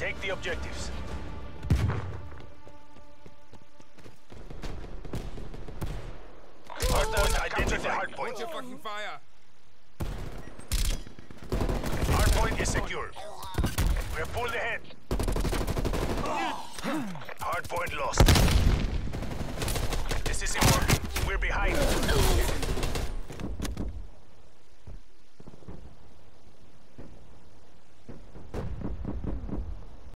Take the objectives. Hardpoint identified. Hardpoint. Watch your fucking fire. Hardpoint is secure. We have pulled ahead. Hardpoint lost.